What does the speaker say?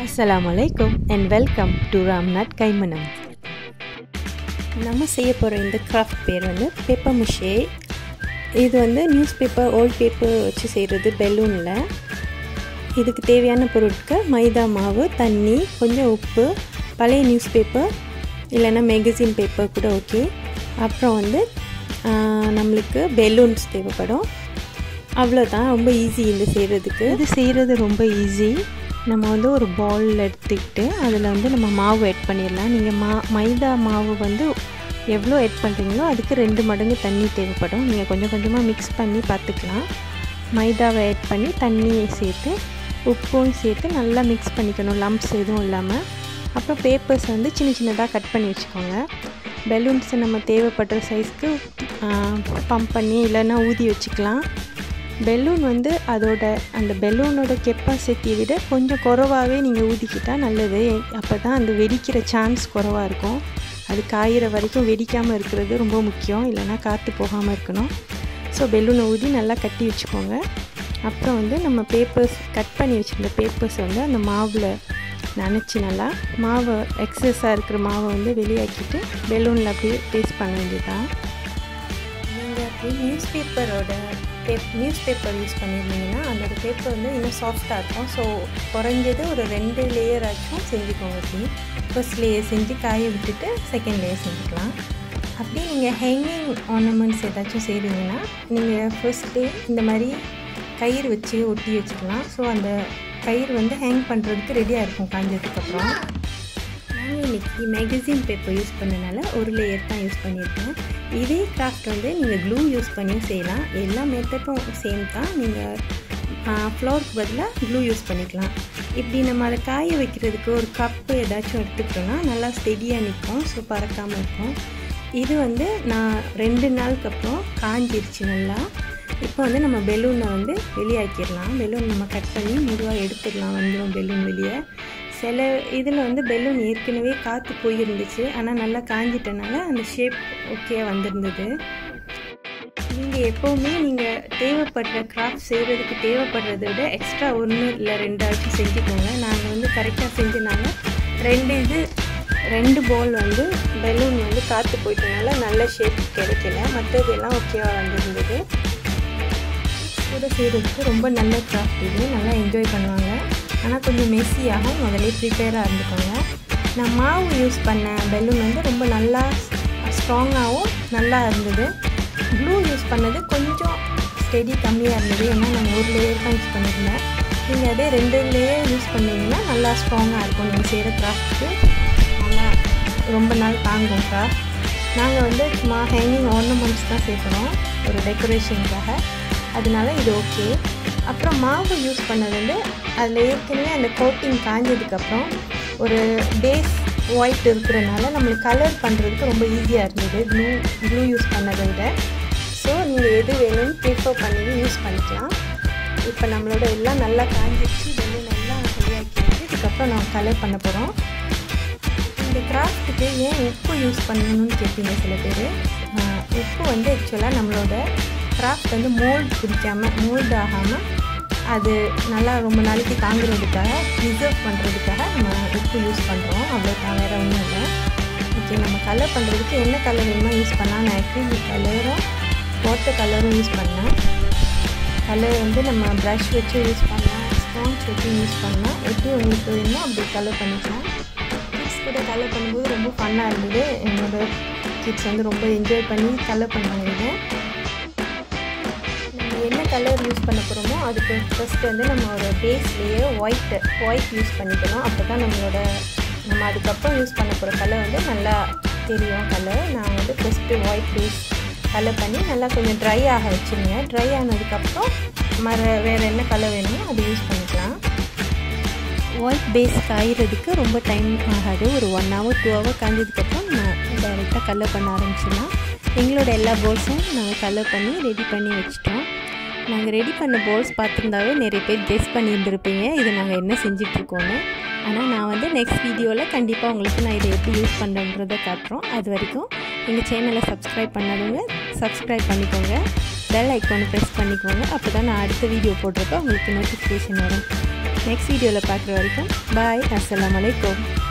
Assalamualaikum and welcome to Ramnat Kaimanam. நம்ம செய்ய போகிற இந்த கிராஃப்ட் பேர் வந்து பேப்பர் முஷே. இது வந்து நியூஸ் பேப்பர், ஓல்ட் பேப்பர் வச்சு செய்கிறது பெலூனில். இதுக்கு தேவையான பொருட்கள் மைதா மாவு, தண்ணி, கொஞ்சம் உப்பு, பழைய நியூஸ் பேப்பர் இல்லைன்னா மேகசின் பேப்பர் கூட ஓகே. அப்புறம் வந்து நம்மளுக்கு பெலூன்ஸ் தேவைப்படும். அவ்வளோதான், ரொம்ப ஈஸி இது செய்கிறதுக்கு. இது செய்கிறது ரொம்ப ஈஸி. நம்ம வந்து ஒரு பவுல் எடுத்துக்கிட்டு அதில் வந்து நம்ம மாவு ஆட் பண்ணிடலாம். நீங்கள் மைதா மாவு வந்து எவ்வளோ ஆட் பண்ணுறீங்களோ அதுக்கு 2 மடங்கு தண்ணி தேவைப்படும். நீங்கள் கொஞ்சம் கொஞ்சமாக மிக்ஸ் பண்ணி பார்த்துக்கலாம். மைதாவை ஆட் பண்ணி தண்ணியை சேர்த்து உப்பும் சேர்த்து நல்லா மிக்ஸ் பண்ணிக்கணும், லம்ப்ஸ் எதுவும் இல்லாமல். அப்புறம் பேப்பர்ஸ் வந்து சின்ன சின்னதாக கட் பண்ணி வச்சுக்கோங்க. பெலூன்ஸை நம்ம தேவைப்படுற சைஸ்க்கு பம்ப் பண்ணி இல்லைன்னா ஊதி வச்சுக்கலாம். பெலூன் வந்து அந்த பெலூனோட கெப்பாசிட்டியை விட கொஞ்சம் குறைவாகவே நீங்கள் ஊதிக்கிட்டால் நல்லது. அப்போ தான் அந்த வெடிக்கிற சான்ஸ் குறைவாக இருக்கும். அது காயிற வரைக்கும் வெடிக்காமல் இருக்கிறது ரொம்ப முக்கியம், இல்லைனா காற்று போகாமல் இருக்கணும். ஸோ பெலூனை ஊதி நல்லா கட்டி வச்சுக்கோங்க. அப்புறம் வந்து நம்ம பேப்பர்ஸ் கட் பண்ணி வச்சுருந்த பேப்பர்ஸ் வந்து அந்த மாவில் நனைச்சி நல்லா மாவை எக்ஸஸாக இருக்கிற மாவை வந்து வெளியாக்கிட்டு பெலூனில் அப்படியே பேஸ்ட் பண்ண வேண்டியதுதான். நீங்கள் அப்படி நியூஸ் பேப்பர் யூஸ் பண்ணியிருந்தீங்கன்னா அதோட பேப்பர் வந்து இன்னும் சாஃப்டாக இருக்கும். ஸோ குறைஞ்சது ஒரு 2 லேயர் ஆச்சும் செஞ்சுக்கோங்க. அப்படி ஃபர்ஸ்ட் லேயர் செஞ்சு காய விட்டுட்டு செகண்ட் லேயர் செஞ்சுக்கலாம். அப்படியே நீங்கள் ஹேங்கிங் ஆர்னமெண்ட்ஸ் ஏதாச்சும் செய்கிறீங்கன்னா நீங்கள் ஃபர்ஸ்ட் இந்த மாதிரி கயிறு வச்சு ஒட்டி வச்சுக்கலாம். ஸோ அந்த கயிறு வந்து ஹேங் பண்ணுறதுக்கு ரெடியாக இருக்கும் காஞ்சதுக்கப்புறம். நாங்கள் இன்றைக்கி மேகசின் பேப்பர் யூஸ் பண்ணனால ஒரு லேயர் தான் யூஸ் பண்ணியிருக்கேன். இதே கிராஃப்ட் வந்து நீங்கள் க்ளூ யூஸ் பண்ணியும் செய்யலாம். எல்லா மெத்தடும் சேம் தான். நீங்கள் ஃப்ளோருக்கு பதிலாக க்ளூ யூஸ் பண்ணிக்கலாம். இப்படி நம்ம அதை காய வைக்கிறதுக்கு ஒரு கப்பு ஏதாச்சும் எடுத்துக்கிட்டோன்னா நல்லா ஸ்டெடியாக நிற்கும். ஸோ பறக்காமல் இருக்கும். இது வந்து நான் 2 நாளுக்கு அப்புறம் காஞ்சிருச்சு நல்லா. இப்போ வந்து நம்ம பெலூனை வந்து வெளியாக்கிடலாம். பெலூன் நம்ம கட் பண்ணி மெதுவாக எடுத்துடலாம், வந்துடும் பெலூன் வெளியே. சில இதில் வந்து பெலூன் ஏற்கனவே காற்று போயிருந்துச்சு, ஆனால் நல்லா காஞ்சிட்டனால அந்த ஷேப் ஓகே வந்திருந்தது. நீங்கள் எப்போவுமே நீங்கள் தேவைப்படுற கிராஃப்ட் செய்கிறதுக்கு தேவைப்படுறத விட எக்ஸ்ட்ரா 1 இல்லை 2 ஆச்சும் செஞ்சுக்கோங்க. நாங்கள் வந்து கரெக்டாக செஞ்சனால 2 பால் வந்து பெலூன் வந்து காற்று போயிட்டனால நல்ல ஷேப் கிடைக்கல. மற்றதெல்லாம் ஓகேவாக வந்திருந்தது. கூட செய்கிறதுக்கு ரொம்ப நல்ல கிராஃப்ட் இது, நல்லா என்ஜாய் பண்ணுவாங்க. ஆனால் கொஞ்சம் மெஸ்ஸியாகவும் முதலே ப்ரிப்பேராக இருந்துக்கோங்க. நான் மாவு யூஸ் பண்ண பெலூன் வந்து ரொம்ப நல்லா ஸ்ட்ராங்காகவும் நல்லா இருந்தது. க்ளூ யூஸ் பண்ணது கொஞ்சம் ஸ்டெடி கம்மியாக இருந்தது, ஏன்னா நான் ஒரு லேயர் தான் யூஸ் பண்ணியிருந்தேன். நீங்கள் அதே 2 லேயர் யூஸ் பண்ணிங்கன்னா நல்லா ஸ்ட்ராங்காக இருக்கும். நீங்கள் செய்கிற கிராஃப்ட்டுக்கு நல்லா ரொம்ப நாள் தாங்கும் கிராஃப்ட். நாங்கள் வந்து சும்மா ஹேங்கிங் ஆர்னமெண்ட்ஸ் தான் சேர்க்குறோம் ஒரு டெக்கரேஷனுக்காக, அதனால இது ஓகே. அப்புறம் மாவு யூஸ் பண்ணது வந்து அதில் ஏற்கனவே அந்த கோட்டிங் காஞ்சதுக்கப்புறம் ஒரு பேஸ் ஒயிட் இருக்கிறனால நம்மளுக்கு கலர் பண்ணுறதுக்கு ரொம்ப ஈஸியாக இருந்தது க்ளூ யூஸ் பண்ணதை விட. ஸோ நீங்கள் எது வேணும்னு ப்ரிஃபர் பண்ணி யூஸ் பண்ணிக்கலாம். இப்போ நம்மளோட எல்லாம் நல்லா காஞ்சிடுச்சு. இதெல்லாம் நல்லா சரியாக்கிடுச்சு. இதுக்கப்புறம் நம்ம கலர் பண்ண போகிறோம். இந்த கிராஃப்ட்டுக்கு ஏன் உப்பு யூஸ் பண்ணணும்னு கேட்பீங்க சில பேர். உப்பு வந்து ஆக்சுவலாக நம்மளோட கிராஃப்ட் வந்து மோல்டு ஆகாமல் அது நல்லா ரொம்ப நாளைக்கு தாங்குறதுக்காக, ப்ரிசர்வ் பண்ணுறதுக்காக நம்ம உப்பு யூஸ் பண்ணுறோம். அவ்வளோதான், வேறு ஒன்றும் இல்லை. ஓகே, நம்ம கலர் பண்ணுறதுக்கு என்ன கலர் வேணுமோ யூஸ் பண்ணலாம். நான் அக்ரிலிக் கலரும் வாட்டர் கலரும் யூஸ் பண்ணேன். கலர் வந்து நம்ம ப்ரஷ் வச்சு யூஸ் பண்ணலாம், ஸ்பாஞ்ச் வச்சு யூஸ் பண்ணலாம். எப்படி உங்களுக்கு வேணுமோ அப்படி கலர் பண்ணிக்கலாம். கிட்ஸ் கூட கலர் பண்ணும்போது ரொம்ப ஃபன்னாக இருந்தது. என்னோடய கிட்ஸ் வந்து ரொம்ப என்ஜாய் பண்ணி கலர் பண்ணுவாங்க. என்ன கலர் யூஸ் பண்ண போகிறோமோ அதுக்கு ஃபஸ்ட்டு வந்து நம்ம ஒரு பேஸ்லேயே ஒயிட் யூஸ் பண்ணிக்கணும். அப்போ தான் நம்ம அதுக்கப்புறம் யூஸ் பண்ண போகிற கலர் வந்து நல்லா தெரியும் கலர். நான் வந்து ஃபஸ்ட்டு ஒயிட் பேஸ் கலர் பண்ணி நல்லா கொஞ்சம் ட்ரை ஆக வச்சுருங்க. ட்ரை ஆனதுக்கப்புறம் வேறு என்ன கலர் வேணுமோ அது யூஸ் பண்ணிக்கலாம். ஒயிட் பேஸ் காய்கிறதுக்கு ரொம்ப டைம் ஆகாது. ஒரு 1 hour 2 hour காய்ஞ்சதுக்கப்புறம் நான் டைரெக்டாக கலர் பண்ண ஆரம்பிச்சிடலாம். எங்களோட எல்லா பால்ஸும் நாங்கள் கலர் பண்ணி ரெடி பண்ணி வச்சிட்டோம். நாங்கள் ரெடி பண்ண பால்ஸ் பார்த்துருந்தாவே நிறைய பேர் கெஸ் பண்ணியிருந்துருப்பீங்க இது நாங்கள் என்ன செஞ்சிட்ருக்கோன்னு. ஆனால் நான் வந்து நெக்ஸ்ட் வீடியோவில் கண்டிப்பாக உங்களுக்கு நான் இதை எப்படி யூஸ் பண்ணுறதை காட்டுறோம். அது வரைக்கும் எங்கள் சேனலை சப்ஸ்கிரைப் பண்ணாதவங்க சப்ஸ்கிரைப் பண்ணிக்கோங்க. பெல் ஐக்கானை ப்ரெஸ் பண்ணிக்கோங்க. அப்போ தான் நான் அடுத்த வீடியோ போடுறப்ப உங்களுக்கு நோட்டிஃபிகேஷன் வரும். நெக்ஸ்ட் வீடியோவில் பார்க்குற வரைக்கும் பாய். அஸ்ஸலாமு அலைக்கும்.